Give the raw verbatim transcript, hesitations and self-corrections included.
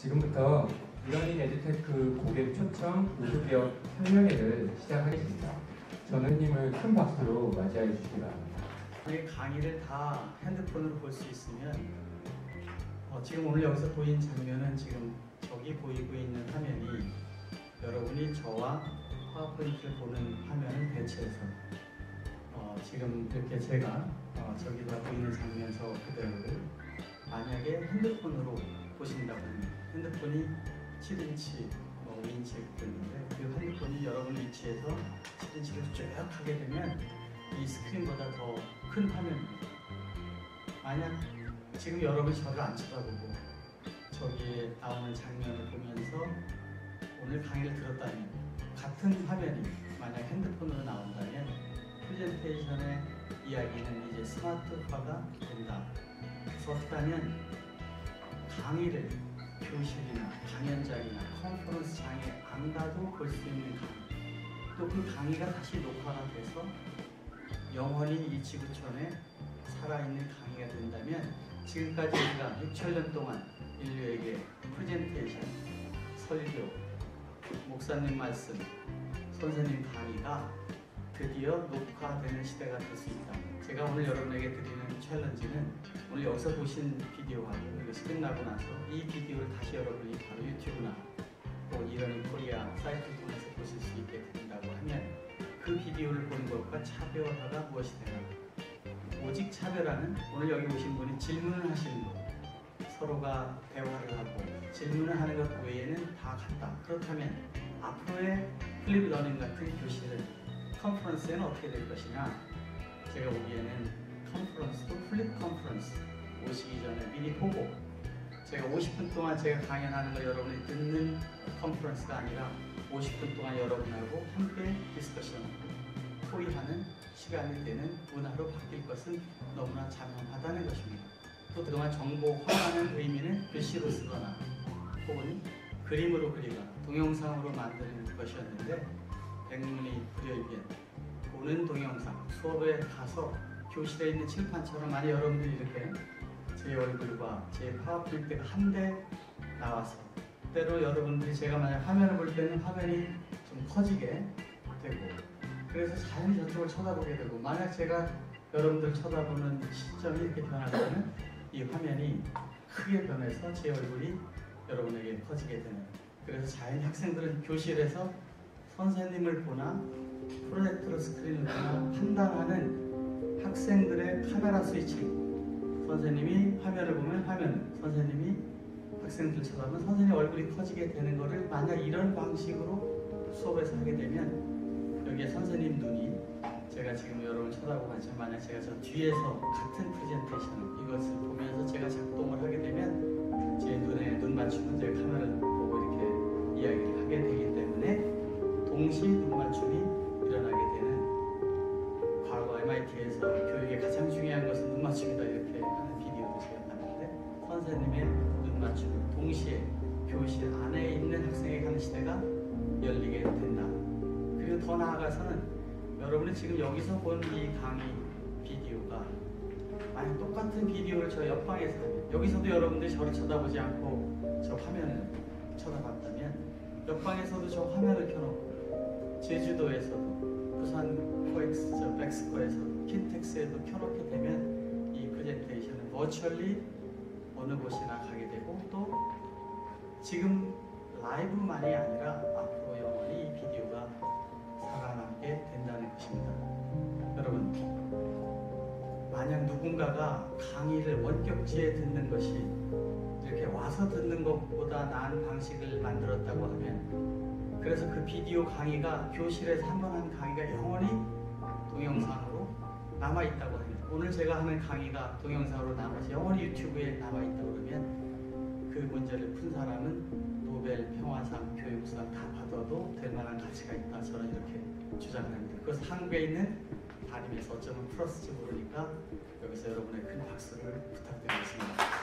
지금부터 이러닝 에듀테크 고객 초청 우수기업 설명회를 시작하겠습니다. 전우님을 큰 박수로 맞이해 주시기 바랍니다. 이 강의를 다 핸드폰으로 볼 수 있으면 어, 지금 오늘 여기서 보인 장면은 지금 저기 보이고 있는 화면이 여러분이 저와 파워포인트를 보는 화면을 대체해서 어, 지금 이렇게 제가 어, 저기다 보이는 장면서 그대로를 만약에 핸드폰으로 보신다고 하면 핸드폰이 칠 인치, 뭐 오 인치 되는데 그 핸드폰이 여러분 위치에서 칠 인치를 쭉 하게 되면 이 스크린보다 더 큰 화면입니다. 만약 지금 여러분이 저를 안 쳐다보고 저기에 나오는 장면을 보면서 오늘 강의를 들었다면 같은 화면이 만약 핸드폰으로 나온다면 프레젠테이션의 이야기는 이제 스마트화가 된다. 그래서 어떻게 하면 강의를 교실이나 강연장이나 컨퍼런스장에 안 가도 볼 수 있는 강의, 또 그 강의가 다시 녹화가 돼서 영원히 이 지구촌에 살아있는 강의가 된다면 지금까지 우리가 육천 년 동안 인류에게 프레젠테이션, 설교, 목사님 말씀, 선생님 강의가 드디어 녹화되는 시대가 될 수 있다. 제가 오늘 여러분에게 드리는 챌린지는 오늘 여기서 보신 비디오하고 이것이 끝나고 나서 이 비디오를 다시 여러분이 바로 유튜브나 또 이러닝 코리아 사이트를 통해서 보실 수 있게 된다고 하면 그 비디오를 보는 것과 차별화가 무엇이 되나? 오직 차별화는 오늘 여기 오신 분이 질문을 하시는 것, 서로가 대화를 하고 질문을 하는 것 외에는 다 같다. 그렇다면 앞으로의 플립 러닝 같은 교실은 컨퍼런스에는 어떻게 될 것이냐? 제가 보기에는 컨퍼런스도 플립 컨퍼런스 오시기 전에 미리 보고 제가 오십 분 동안 제가 강연하는 걸 여러분이 듣는 컨퍼런스가 아니라 오십 분 동안 여러분하고 함께 디스커션, 토의하는 시간이 되는 문화로 바뀔 것은 너무나 자명하다는 것입니다. 또 그동안 정보화하는 의미는 글씨로 쓰거나 혹은 그림으로 그리거나 동영상으로 만드는 것이었는데 백문이 불여일견, 보는 동영상, 수업에 가서 교실에 있는 칠판처럼 만약 여러분들이 이렇게 제 얼굴과 제 파워포인트가 한데 나와서 때로 여러분들이 제가 만약 화면을 볼 때는 화면이 좀 커지게 되고 그래서 자연히 저쪽을 쳐다보게 되고 만약 제가 여러분들 쳐다보는 시점이 이렇게 변하면 이 화면이 크게 변해서 제 얼굴이 여러분에게 커지게 되는 그래서 자연히 학생들은 교실에서 선생님을 보나 프로젝터 스크린을 보나 판단하는 학생들의 카메라 스위칭 선생님이 화면을 보면 화면 선생님이 학생들 쳐다보면 선생님 얼굴이 커지게 되는 것을 만약 이런 방식으로 수업에서 하게 되면 여기에 선생님 눈이 제가 지금 여러분 쳐다보고 있지만 만약 제가 저 뒤에서 같은 프레젠테이션 이것을 보면서 제가 작동을 하게 되면 제 눈에 눈 맞추면 제 카메라를 보고 이렇게 이야기를 하게 되기 때문에 동시 눈 맞춤이 일어나게 되는 과거 엠아이티에서 교육의 가장 중요한 것은 눈 맞춤이다 이렇게 하는 비디오도 제가 봤는데 선생님의 눈 맞춤 동시에 교실 안에 있는 학생에게 하는 시대가 열리게 된다. 그리고 더 나아가서는 여러분이 지금 여기서 본 이 강의 비디오가 만약 똑같은 비디오를 저 옆방에서 하면 여기서도 여러분들이 저를 쳐다보지 않고 저 화면을 쳐다봤다면 옆방에서도 저 화면을 켜놓고 제주도에서도 부산 코엑스, 저 백스코에서도 킨텍스에도 켜놓게 되면 이 프레젠테이션은 버추얼리 어느 곳이나 가게 되고 또 지금 라이브만이 아니라 앞으로 영원히 이 비디오가 살아남게 된다는 것입니다. 여러분, 만약 누군가가 강의를 원격지에 듣는 것이 이렇게 와서 듣는 것보다 나은 방식을 만들었다고 하면 그래서 그 비디오 강의가 교실에서 한 번 한 강의가 영원히 동영상으로 남아있다고 합니다. 오늘 제가 하는 강의가 동영상으로 남아서 영원히 유튜브에 남아있다고 그러면 그 문제를 푼 사람은 노벨 평화상, 교육상 다 받아도 될 만한 가치가 있다. 저는 이렇게 주장을 합니다. 그래서 한국에 있는 담임에서 어쩌면 플러스지 모르니까 여기서 여러분의 큰 박수를 부탁드리겠습니다.